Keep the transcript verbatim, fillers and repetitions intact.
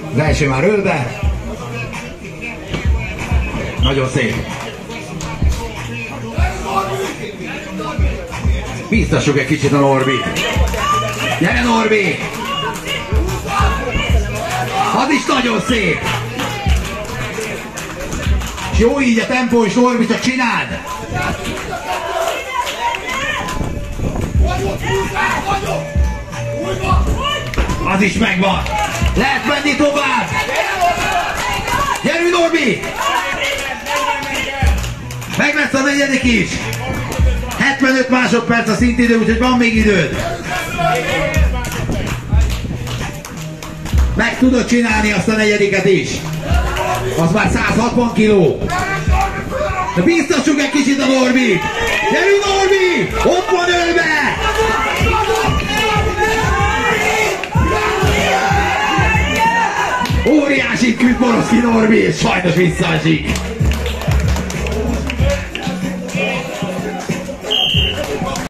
Az első már ölve. Nagyon szép. Biztassuk egy kicsit a Norbit. Gyere Norbi! Az is nagyon szép! És jó így a tempó is, Norbi, csak csináld! Az is megvan! Lehet menni tovább! Gyerünk Norbi! Meg lesz a negyedik is! hetvenöt másodperc a szintidő, úgyhogy van még időd! Meg tudod csinálni azt a negyediket is! Az már száz hatvan kiló! De biztassuk egy kicsit a Norbit! Gyerünk Norbi! Ott van ölve! Óriási küld Boroszki Norbi, és sajnos visszaesik!